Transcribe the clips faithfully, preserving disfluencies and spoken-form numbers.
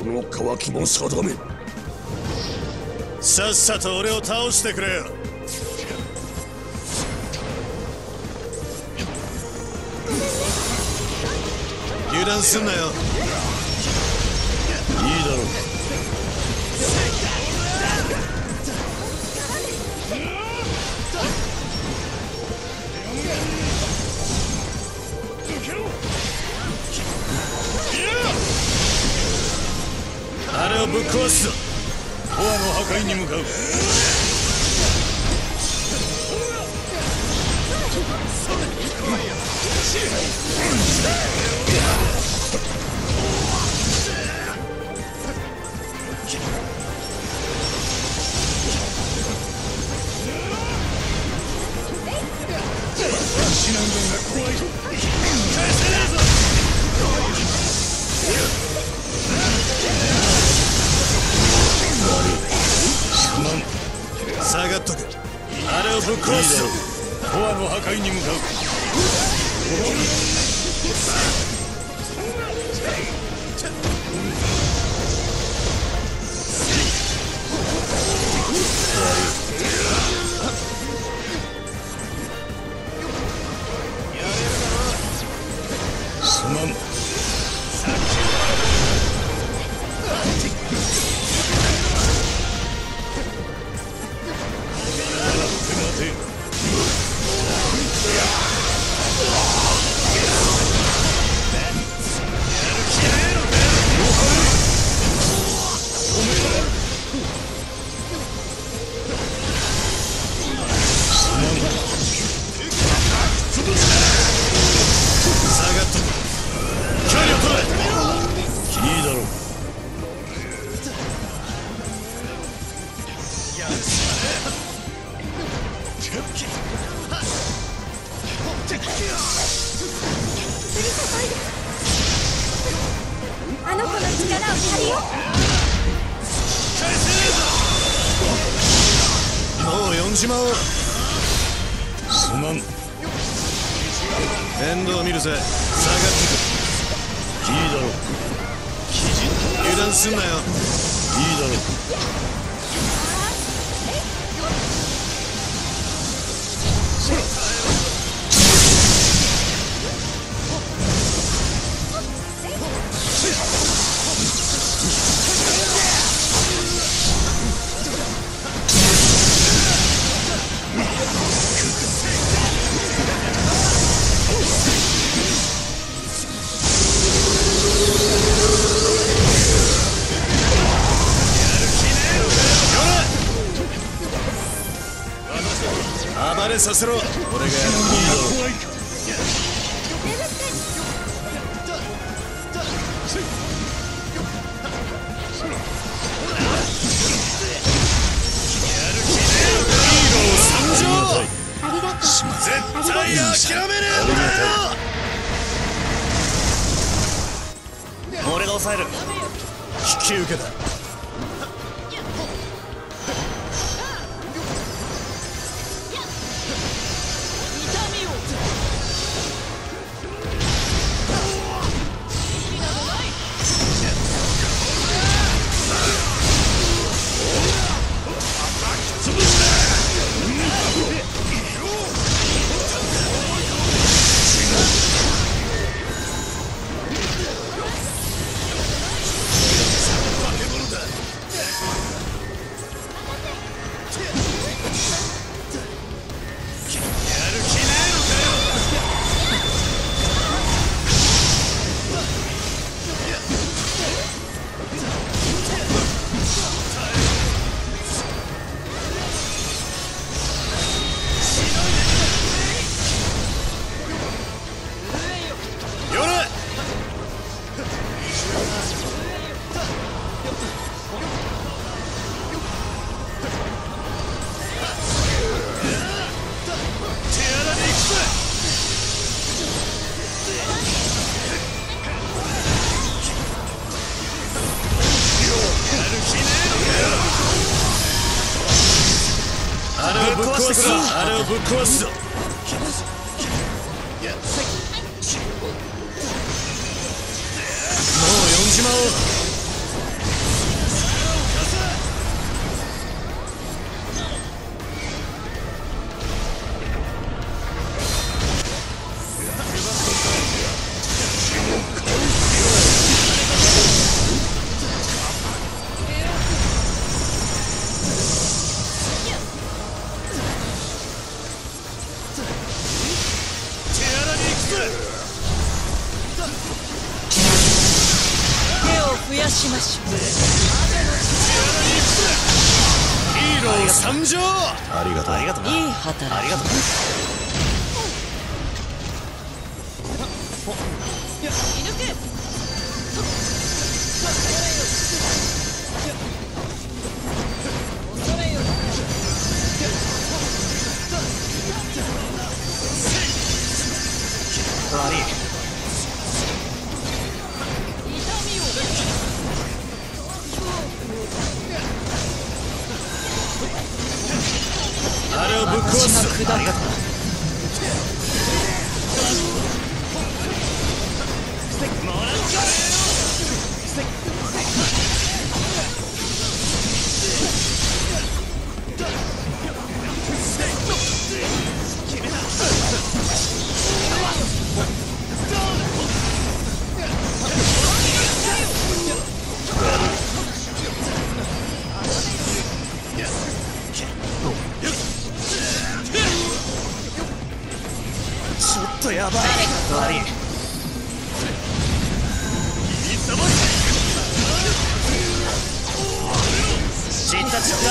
この渇きも定め。 さっさと俺を倒してくれよ。油断すんなよ。いいだろう。あれをぶっ壊すぞ。コアの破壊に向かう。死なんだが怖い。返せねえぞ。下がっとけ。あれをぶっ壊すぞ。コアの破壊に向かう。すまん。 あの子の力を借りよう。もう呼んじまおう。すまん。面倒見るぜ。下がってく。いいだろう。油断すんなよ。いいだろう。暴れさせろ。俺がやる。いいだろう。絶対諦めねえんだよ。俺が抑える。引き受けた。あれをぶっ壊すぞ。あれをぶっ壊すぞ。もう呼んじまおう。 手を増やしましょう。 ヒーロー参上。 ありがとう。ありがとう。 いい働き。ありがとう。 悪い。 あれをぶっ壊す。 ありがとう。 ちょっとやばい。悪い。 知った知った。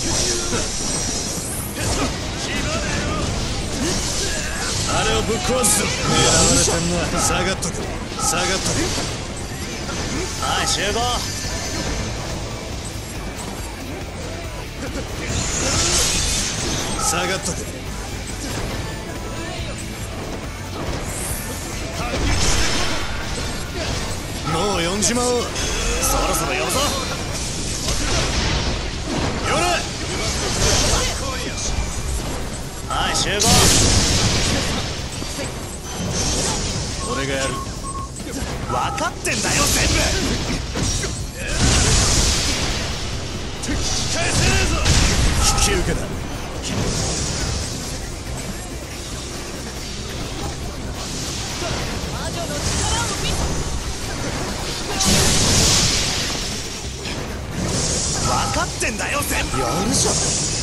あれをぶっ壊す。狙われてんな。下がっとく。下がっとく。 はい、集合。 下がっとく。もう呼んじまおう。 そろそろ呼ぶぞ。 呼れ。 はい、集合。 俺がやる。 分かってんだよ全部。 返せねえぞ。引き受けだ。 分かってんだよ全部。やるじゃん。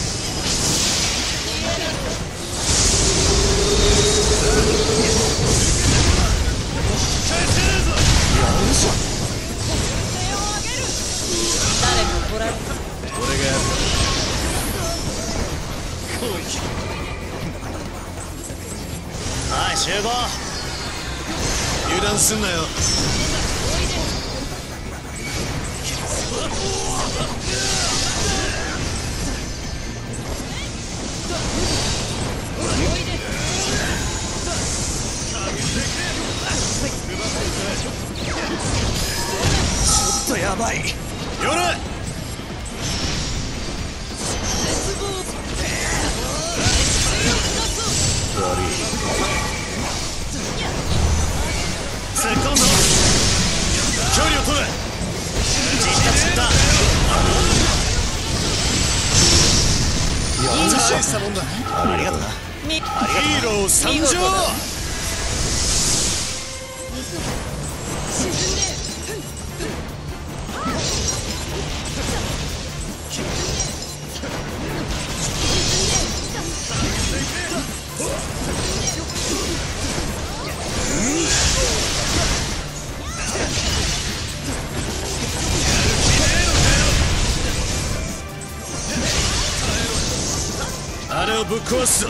返せねえぞ。 やるじゃん。 誰か来られる。 俺がやる。 はい、集合。 油断すんなよ。 ちょっとやばい。 よれ。 悪い。 突っ込んだ。距離を取れ。 知った知った。 大したもんだ。 ありがとうな。 みヒーロー参上。あれをぶっ壊すぞ。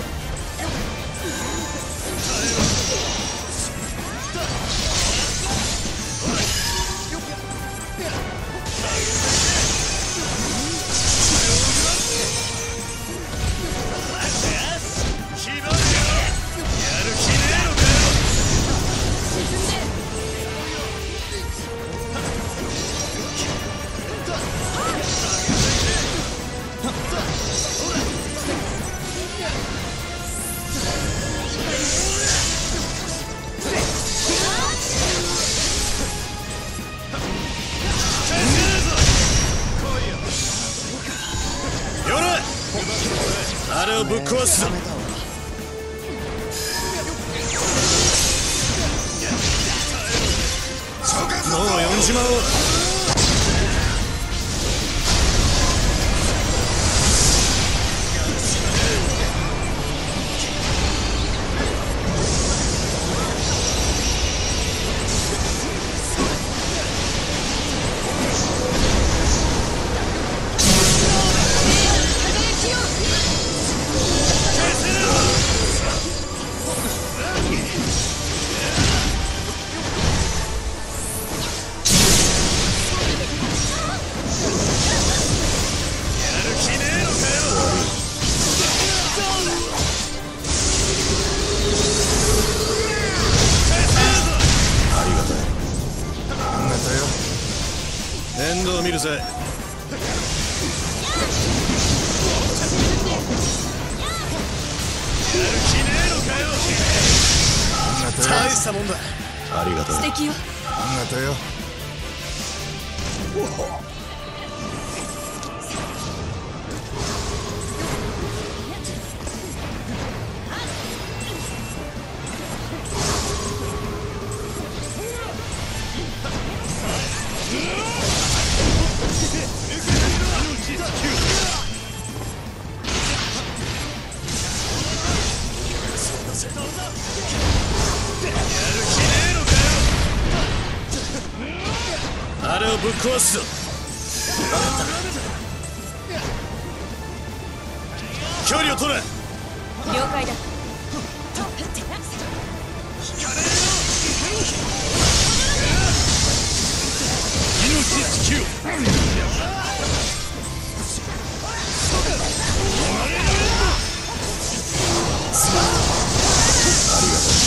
あれをぶっ壊すぞ。もう呼んじまおう。 面倒見るぜ。やる気ねえのかよ。大したもんだ。ありがとう。 素敵よ。 ありがとうよ。あれをぶっ壊すぞ。分かった。距離を取れ。 了解だ。 命地球。ありがとう。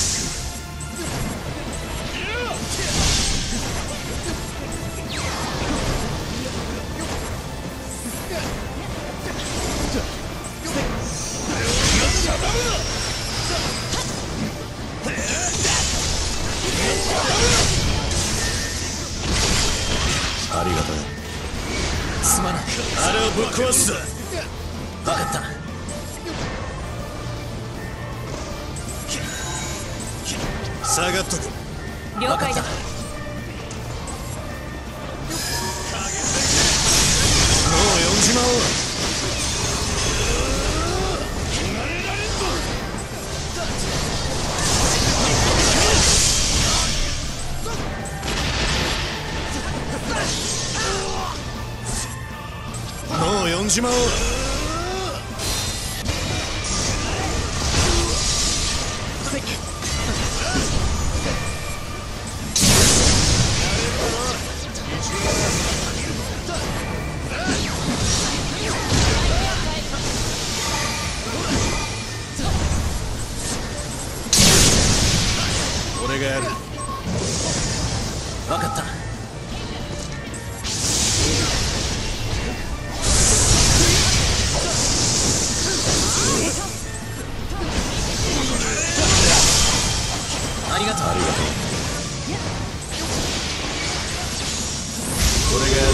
ありがとう。すまない。あれをぶっ壊すぞ。分かった。下がっとく。 了解だ。 もう呼んじまおう。もう呼んじまおう。俺がやる。分かった。ありがとう。ありがとう。俺がやる。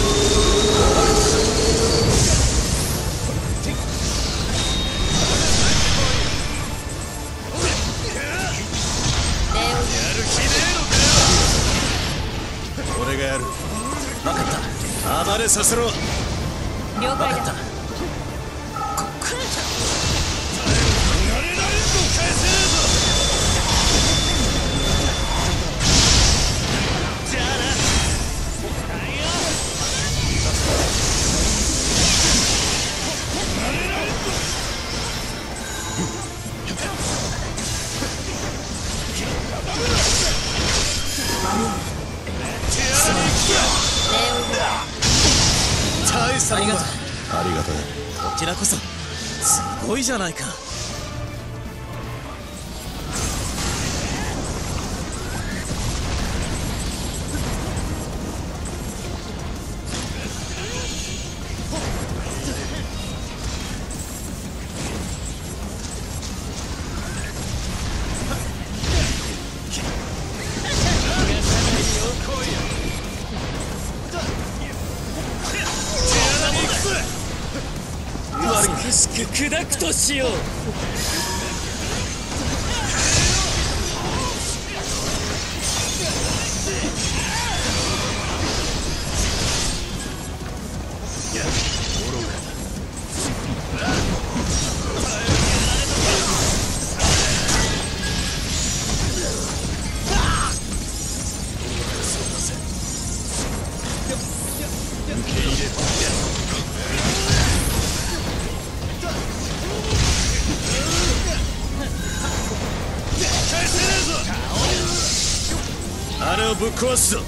俺がやる。分かった。暴れさせろ。 了解だ。 分かった。大したもんだ。ありがとう。 こちらこそすごいじゃないか。美しく砕くとしよう。 あれをぶっ壊すぞ。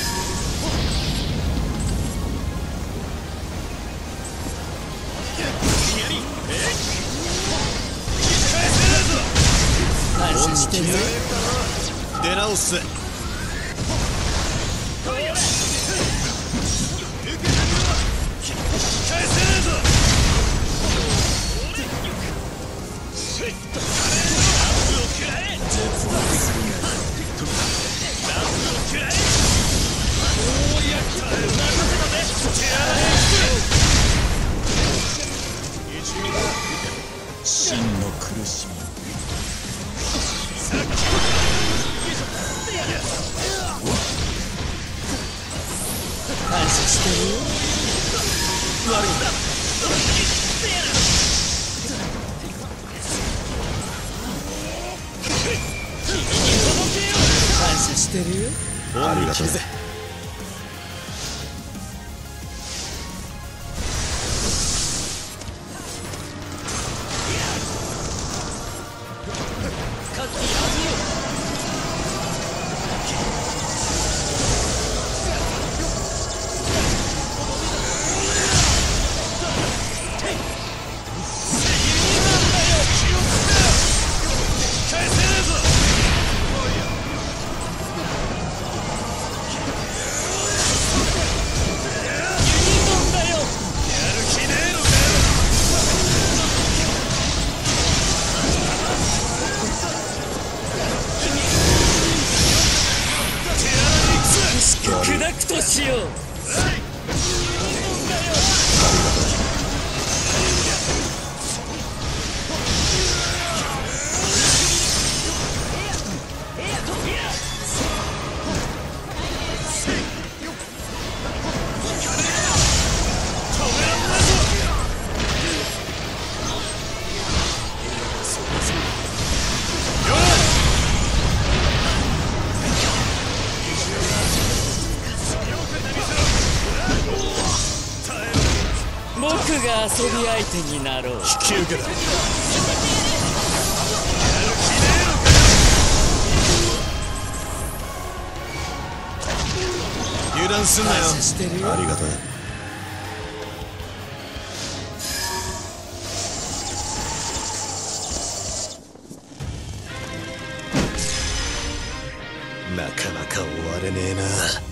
感謝してるぜ。 出直すぜ。 謝してるよ。 悪いんだ。 感謝してるよ。 ありがとうぜ。 砕くとしよう。僕が遊び相手になろう。 引き受けた。油断すんなよ。 感謝してるよ。 ありがとう。なかなか終われねえな。